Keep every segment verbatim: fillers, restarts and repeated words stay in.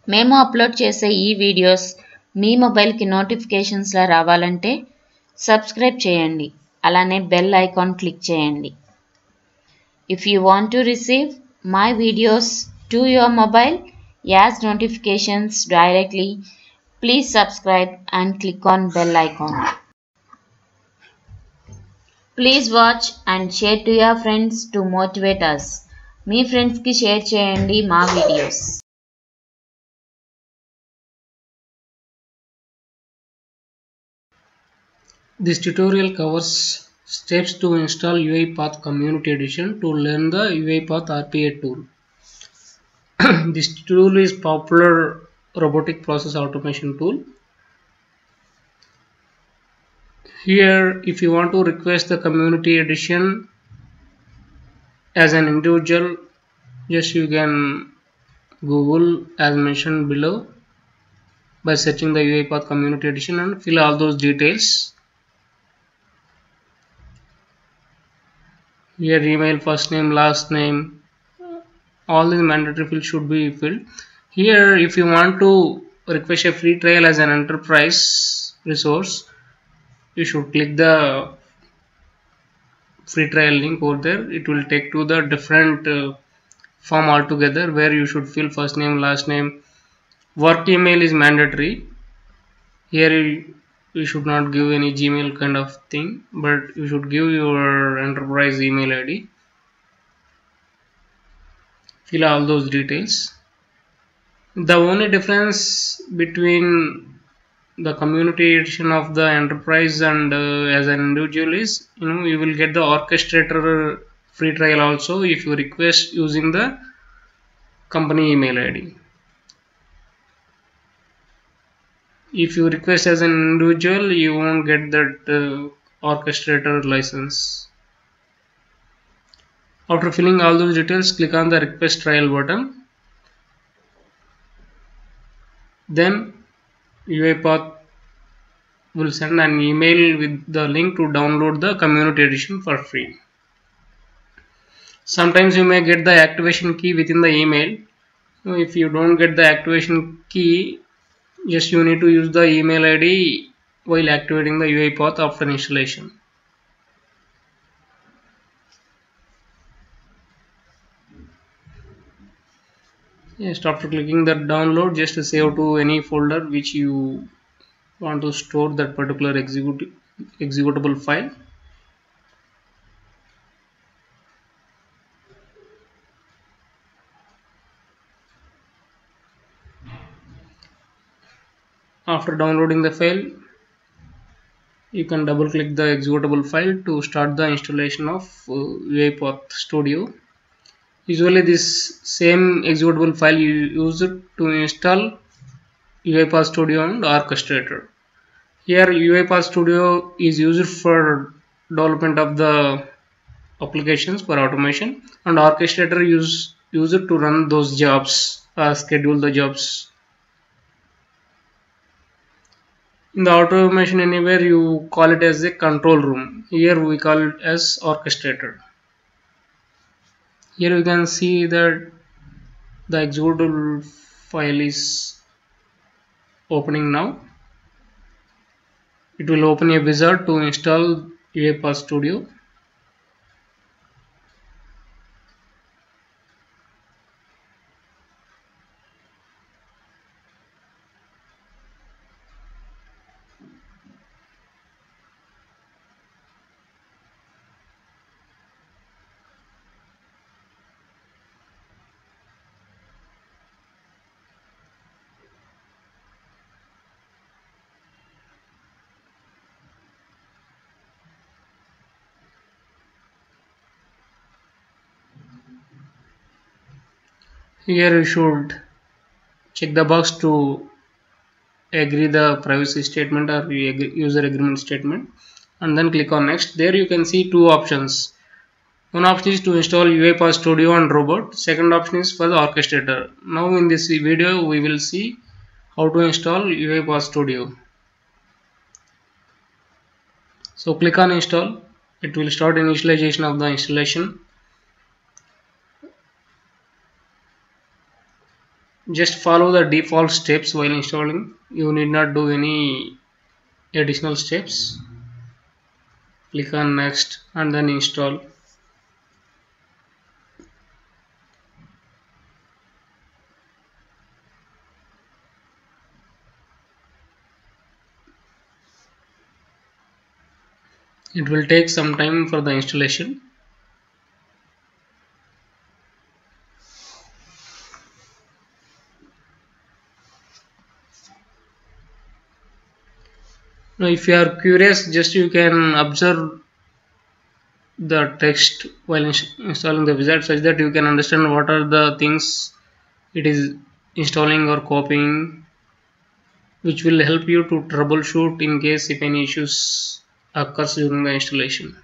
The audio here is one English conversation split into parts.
మేము అప్లోడ్ చేసే ఈ వీడియోస్ మీ మొబైల్కి నోటిఫికేషన్స్లా రావాలంటే సబ్స్క్రైబ్ చేయండి, అలానే బెల్ ఐకాన్ క్లిక్ చేయండి. If you want to receive my videos to your mobile as notifications directly, please subscribe and click on bell icon. Please watch and share to your friends to motivate us. మీ ఫ్రెండ్స్కి share చేయండి మా videos. This tutorial covers steps to install UiPath Community Edition to learn the UiPath R P A tool. This tool is popular robotic process automation tool. Here, if you want to request the Community Edition as an individual, just you can Google as mentioned below by searching the UiPath Community Edition and fill all those details. Here email, first name, last name, all these mandatory fields should be filled. Here if you want to request a free trial as an enterprise resource, you should click the free trial link over there. It will take to the different uh, form altogether where you should fill first name, last name. Work email is mandatory. Here you you should not give any Gmail kind of thing, but you should give your enterprise email I D. Fill all those details. The only difference between the community edition of the enterprise and uh, as an individual is, you know, you will get the orchestrator free trial also if you request using the company email I D. If you request as an individual, you won't get that uh, orchestrator license. After filling all those details, click on the request trial button. Then UiPath will send an email with the link to download the community edition for free. Sometimes you may get the activation key within the email. If you don't get the activation key, just you need to use the email I D while activating the UiPath after installation. Just after clicking that download, just save to any folder which you want to store that particular execute, executable file. After downloading the file, you can double click the executable file to start the installation of uh, UiPath Studio. Usually this same executable file you use it to install UiPath Studio and Orchestrator. Here UiPath Studio is used for development of the applications for automation, and Orchestrator use use it to run those jobs, uh, schedule the jobs. In the Automation Anywhere, you call it as a control room. Here we call it as Orchestrator. Here you can see that the executable file is opening now. It will open a wizard to install UiPath Studio. Here you should check the box to agree the privacy statement or user agreement statement, and then click on next. There you can see two options. One option is to install UiPath Studio and Robot. Second option is for the Orchestrator. Now in this video we will see how to install UiPath Studio. So click on install. It will start initialization of the installation. Just follow the default steps while installing. You need not do any additional steps. Click on next and then install. It will take some time for the installation. Now if you are curious, just you can observe the text while installing the wizard such that you can understand what are the things it is installing or copying, which will help you to troubleshoot in case if any issues occurs during the installation.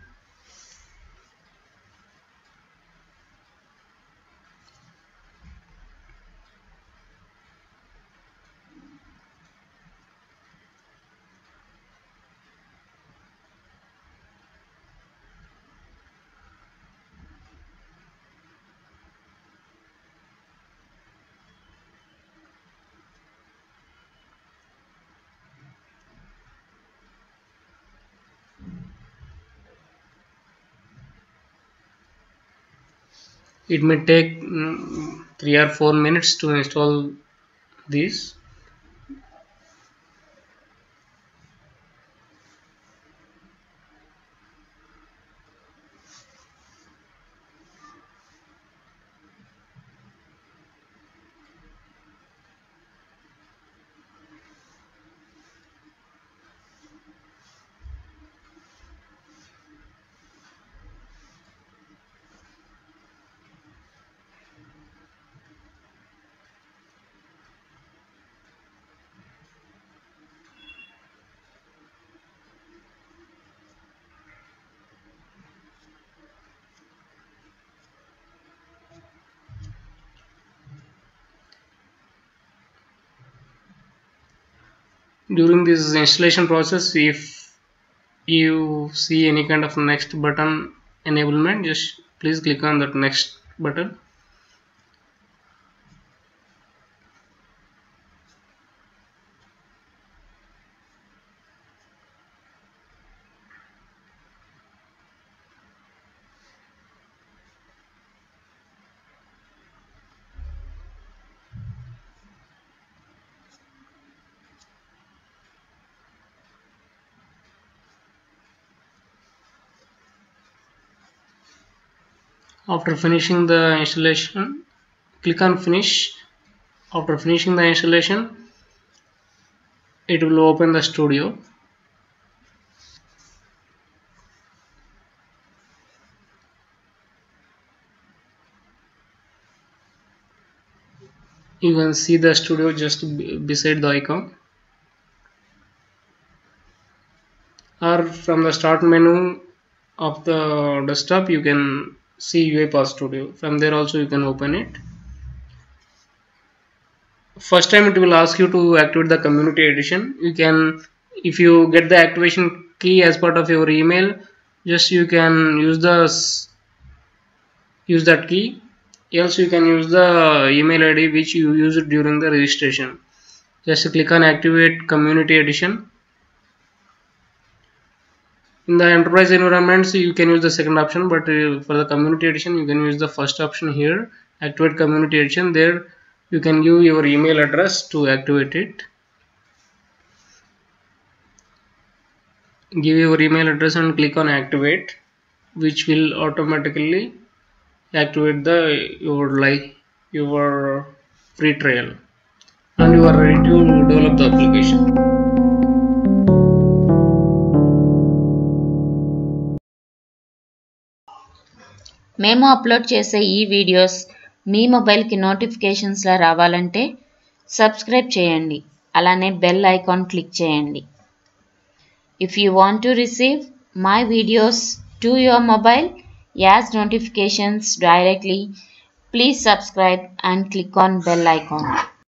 It may take mm, three or four minutes to install these. During this installation process, if you see any kind of next button enablement, just please click on that next button. After finishing the installation, click on finish. After finishing the installation, it will open the studio. You can see the studio just beside the icon, or from the start menu of the desktop you can see UiPath Studio. From there also you can open it. First time it will ask you to activate the community edition. You can, if you get the activation key as part of your email, just you can use the use that key, else you can use the email I D which you used during the registration. Just click on activate community edition. In the enterprise environments you can use the second option, but uh, for the community edition you can use the first option here, activate community edition. There you can give your email address to activate it. Give your email address and click on activate, which will automatically activate the your like your free trial, and you are ready to develop the application. మేము upload చేసే ఈ videos మీ మొబైల్కి నోటిఫికేషన్స్లా రావాలంటే subscribe చేయండి, అలానే bell icon click చేయండి. If you want to receive my videos to your mobile as notifications directly, please subscribe and click on bell icon.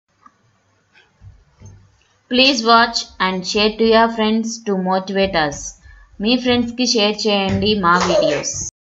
Please watch and share to your friends to motivate us. మీ ఫ్రెండ్స్కి share చేయండి మా videos.